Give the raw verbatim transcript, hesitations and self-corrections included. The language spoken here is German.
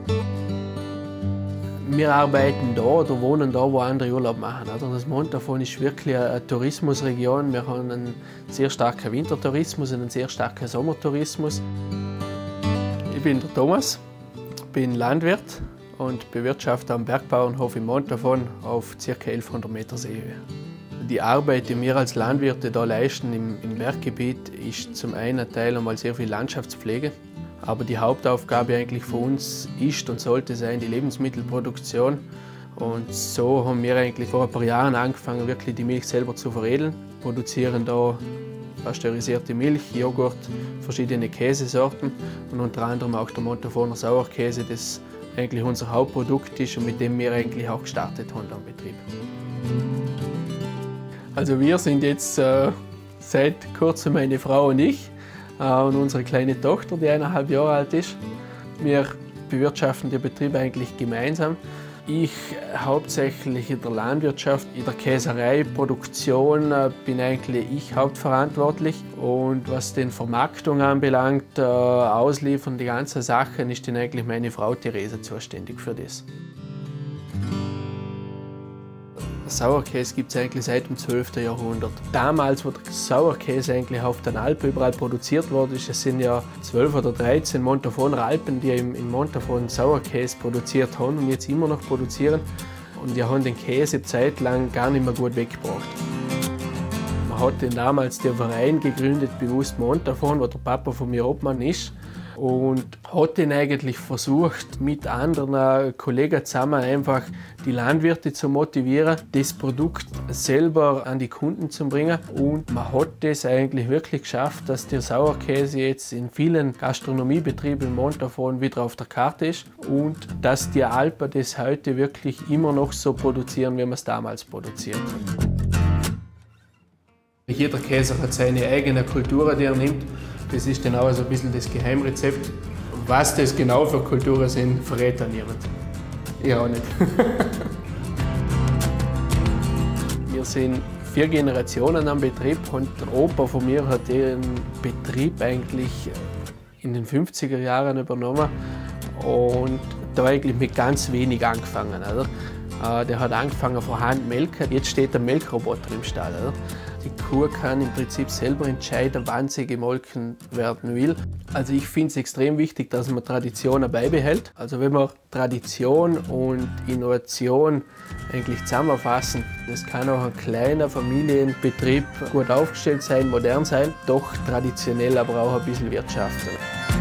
Wir arbeiten da oder wohnen da, wo andere Urlaub machen. Das Montafon ist wirklich eine Tourismusregion. Wir haben einen sehr starken Wintertourismus und einen sehr starken Sommertourismus. Ich bin der Thomas, bin Landwirt und bewirtschafte am Bergbauernhof im Montafon auf ca. elfhundert Meter Seehöhe. Die Arbeit, die wir als Landwirte da leisten im, im Berggebiet, ist zum einen Teil einmal sehr viel Landschaftspflege. Aber die Hauptaufgabe eigentlich für uns ist und sollte sein die Lebensmittelproduktion. Und so haben wir eigentlich vor ein paar Jahren angefangen, wirklich die Milch selber zu veredeln. Wir produzieren da pasteurisierte Milch, Joghurt, verschiedene Käsesorten und unter anderem auch der Montafoner Sauerkäse, das eigentlich unser Hauptprodukt ist und mit dem wir eigentlich auch gestartet haben am Betrieb. Also wir sind jetzt äh, seit kurzem meine Frau und ich. Und unsere kleine Tochter, die eineinhalb Jahre alt ist. Wir bewirtschaften den Betrieb eigentlich gemeinsam. Ich hauptsächlich in der Landwirtschaft, in der Käserei, Produktion bin eigentlich ich hauptverantwortlich. Und was den Vermarktung anbelangt, Ausliefern, die ganzen Sachen, ist dann eigentlich meine Frau Theresa zuständig für das. Sauerkäse gibt es eigentlich seit dem zwölften Jahrhundert. Damals, wo der Sauerkäse eigentlich auf den Alpen überall produziert wurde, es sind ja zwölf oder dreizehn Montafoner Alpen, die im, im Montafon Sauerkäse produziert haben und jetzt immer noch produzieren. Und die haben den Käse zeitlang gar nicht mehr gut weggebracht. Man hat den damals den Verein gegründet, bewusst Montafon, wo der Papa von mir Obmann ist. Und hat ihn eigentlich versucht, mit anderen Kollegen zusammen einfach die Landwirte zu motivieren, das Produkt selber an die Kunden zu bringen. Und man hat das eigentlich wirklich geschafft, dass der Sauerkäse jetzt in vielen Gastronomiebetrieben im Montafon wieder auf der Karte ist und dass die Alpen das heute wirklich immer noch so produzieren, wie man es damals produziert hat. Jeder Käser hat seine eigene Kultur, die er nimmt. Das ist dann auch so ein bisschen das Geheimrezept. Was das genau für Kulturen sind, verrät er niemand. Ich auch nicht. Wir sind vier Generationen am Betrieb und der Opa von mir hat den Betrieb eigentlich in den fünfziger Jahren übernommen und da eigentlich mit ganz wenig angefangen. Oder? Der hat angefangen von Hand melken, jetzt steht der Melkroboter im Stall. Oder? Die Kuh kann im Prinzip selber entscheiden, wann sie gemolken werden will. Also ich finde es extrem wichtig, dass man Traditionen beibehält. Also wenn man Tradition und Innovation eigentlich zusammenfassen, das kann auch ein kleiner Familienbetrieb gut aufgestellt sein, modern sein, doch traditionell, aber auch ein bisschen wirtschaften.